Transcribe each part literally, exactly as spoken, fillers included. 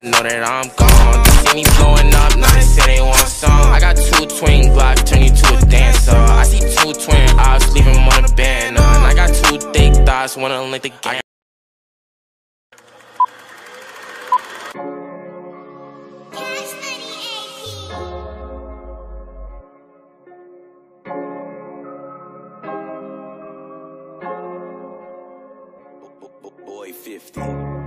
Know that I'm gone. They see me blowing up, now they say they want some. I got two twin Glocks, turn you to a dancer. I see two twin eyes, leave them on a band. And I got two thick thighs, wanna link the gang. Boy fifty.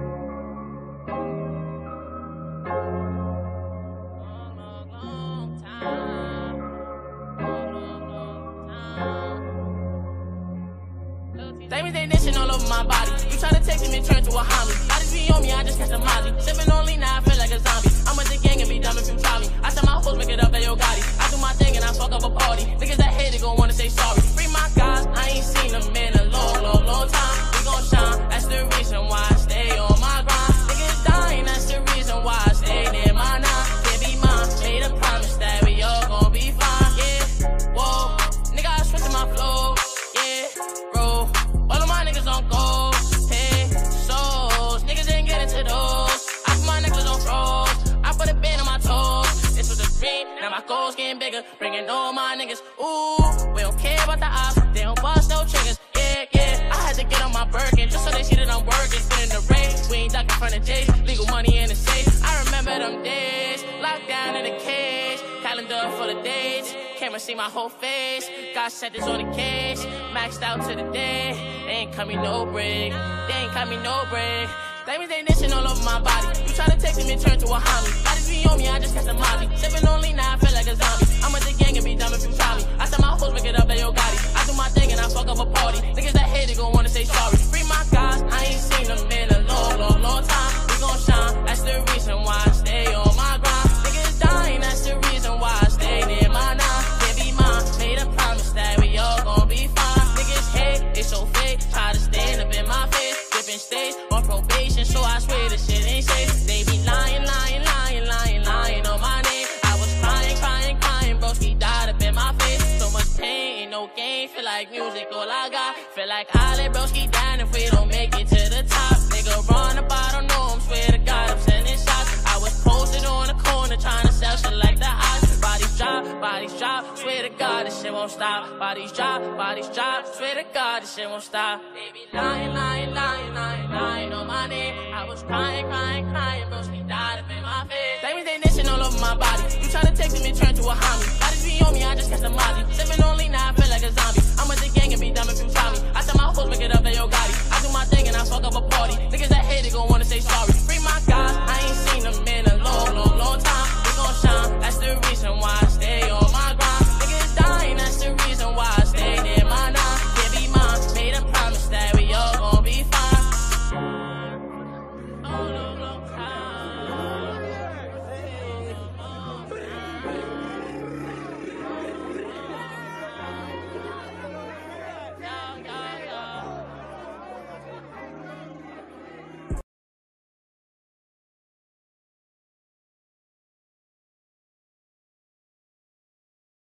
Diamonds they nation all over my body. You try to text me and turn to a homie. Bodies be on me, I just catch a molly. Sipping on lean, now I feel like a zombie. I'm with the gang and be dumb if you try me. I tell my hoes, pick it up at Yo Gotti. I do my thing and I fuck up a party. Niggas that hate it gon' wanna say sorry. Free my guys, I ain't seen them in a long, long, long time. We gon' shine, that's the reason why I stay on my grind. Niggas dying, that's the reason why I stay near my nine. Can't be mine, made a promise that we all gon' be fine. Yeah, whoa, nigga, I switch my flow. Yeah, bro. All of my niggas on gold, hey, souls. Niggas ain't get into those. I put my necklace on froze. I put a band on my toes. This was a dream, now my goals getting bigger. Bringing all my niggas, ooh. We don't care about the ops, they don't bust no triggers. Yeah, yeah, I had to get on my Birkin just so they see that I'm working. Spin in the race, we ain't ducking in front of Jay. Legal money in the safe. I remember them days, locked down in a cage. Calendar full of dates. Camera see my whole face. Got settings on the case. Maxed out to the day. They ain't cut me no break. They ain't cut me no break. Diamonds they nation all over my body. You try to text me and turn to a homie. Bodies be on me, I just catch a molly. Sipping on lean, now I feel like a zombie. I'm with the gang and be dumb if you try me. I tell my hoes, pick it up at Yo Gotti. I do my thing and I fuck up a party. Niggas that hate it gon' wanna say sorry. Free my guys, I ain't seen them in a long, long, long time. We gon' shine, that's the reason why I stay on my grind. Niggas dying, that's the reason why I stay near my nine. Can't be mine, made a promise that we all gon' be fine. Niggas hate, it's so fake, try to stand up in my face. Different states, on probation, so I swear this shit ain't safe. They be lying, lying, lying, lying, lying on my name. I was crying, crying, crying, broski died up in my face. So much pain, ain't no game, feel like music all I got. Feel like I let broski down if we don't make it to the top. Nigga run up, I don't know him, swear to God I'm sending shots. I was posted on the corner trying to sell shit like the odds. Bodies drop, bodies drop, swear to God this shit won't stop. Bodies drop, bodies drop, swear to God this shit won't stop. They be lying, lying, lying, lying, lying on my name. I was crying, crying, crying, broski died up in my face. Diamonds they nation all over my body. You try to text me and turn to a homie. Bodies be on me, I just catch a molly. Sipping on lean, now I feel like a zombie.